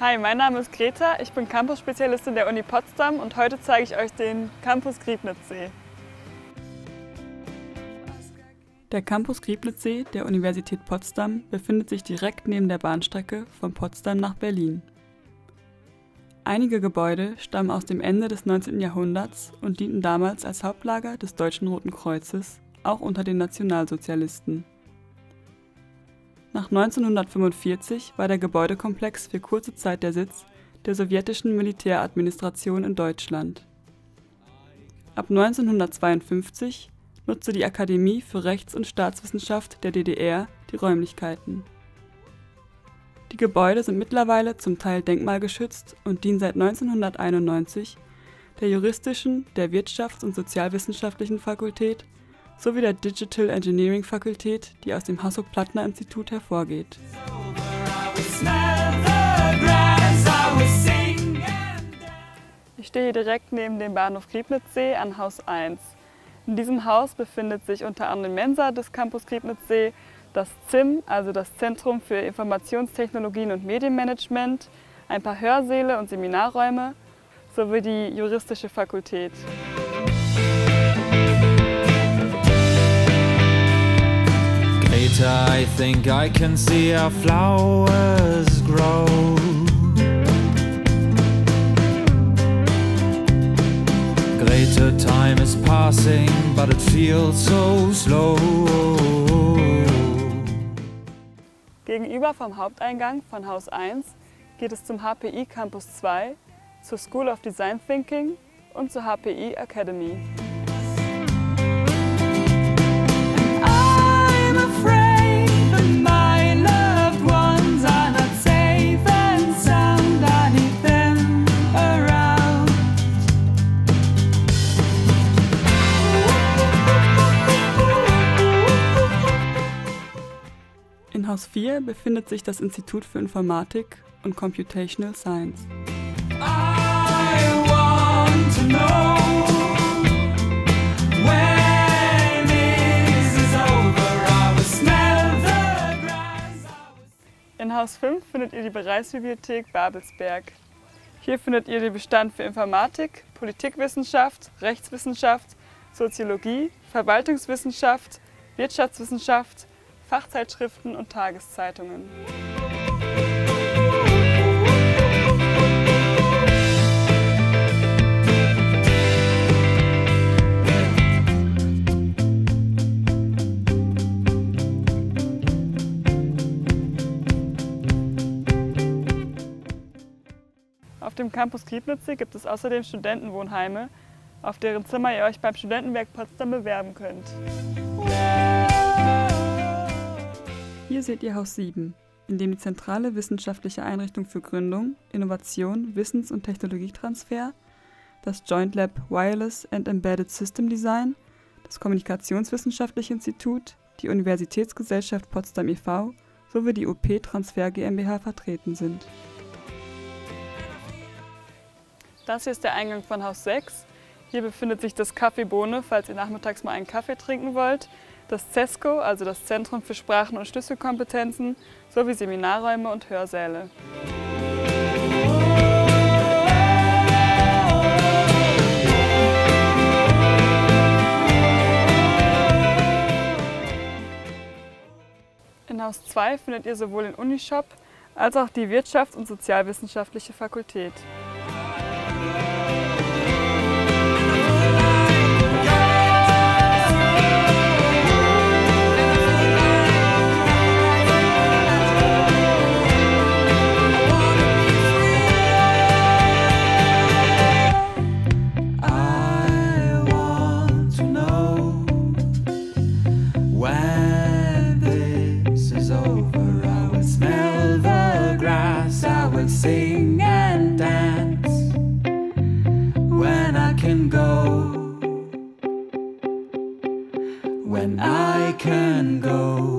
Hi, mein Name ist Greta, ich bin Campus-Spezialistin der Uni Potsdam und heute zeige ich euch den Campus Griebnitzsee. Der Campus Griebnitzsee der Universität Potsdam befindet sich direkt neben der Bahnstrecke von Potsdam nach Berlin. Einige Gebäude stammen aus dem Ende des 19. Jahrhunderts und dienten damals als Hauptlager des Deutschen Roten Kreuzes, auch unter den Nationalsozialisten. Nach 1945 war der Gebäudekomplex für kurze Zeit der Sitz der sowjetischen Militäradministration in Deutschland. Ab 1952 nutzte die Akademie für Rechts- und Staatswissenschaft der DDR die Räumlichkeiten. Die Gebäude sind mittlerweile zum Teil denkmalgeschützt und dienen seit 1991 der juristischen, der Wirtschafts- und Sozialwissenschaftlichen Fakultät sowie der Digital Engineering Fakultät, die aus dem Hasso-Plattner-Institut hervorgeht. Ich stehe hier direkt neben dem Bahnhof Griebnitzsee an Haus 1. In diesem Haus befindet sich unter anderem die Mensa des Campus Griebnitzsee, das ZIM, also das Zentrum für Informationstechnologien und Medienmanagement, ein paar Hörsäle und Seminarräume sowie die juristische Fakultät. Greta, I think I can see our flowers grow. Greta, time is passing, but it feels so slow. Gegenüber vom Haupteingang von Haus 1 geht es zum HPI Campus 2, zur School of Design Thinking und zur HPI Academy. In Haus 4 befindet sich das Institut für Informatik und Computational Science. In Haus 5 findet ihr die Bereichsbibliothek Babelsberg. Hier findet ihr den Bestand für Informatik, Politikwissenschaft, Rechtswissenschaft, Soziologie, Verwaltungswissenschaft, Wirtschaftswissenschaft, Fachzeitschriften und Tageszeitungen. Auf dem Campus Griebnitzsee gibt es außerdem Studentenwohnheime, auf deren Zimmer ihr euch beim Studentenwerk Potsdam bewerben könnt. Hier seht ihr Haus 7, in dem die zentrale wissenschaftliche Einrichtung für Gründung, Innovation, Wissens- und Technologietransfer, das Joint Lab Wireless and Embedded System Design, das Kommunikationswissenschaftliche Institut, die Universitätsgesellschaft Potsdam e.V. sowie die UP Transfer GmbH vertreten sind. Das hier ist der Eingang von Haus 6. Hier befindet sich das Café Bohne, falls ihr nachmittags mal einen Kaffee trinken wollt, das CESCO, also das Zentrum für Sprachen- und Schlüsselkompetenzen, sowie Seminarräume und Hörsäle. In Haus 2 findet ihr sowohl den Unishop als auch die Wirtschafts- und Sozialwissenschaftliche Fakultät. Sing and dance when I can go, when I can go.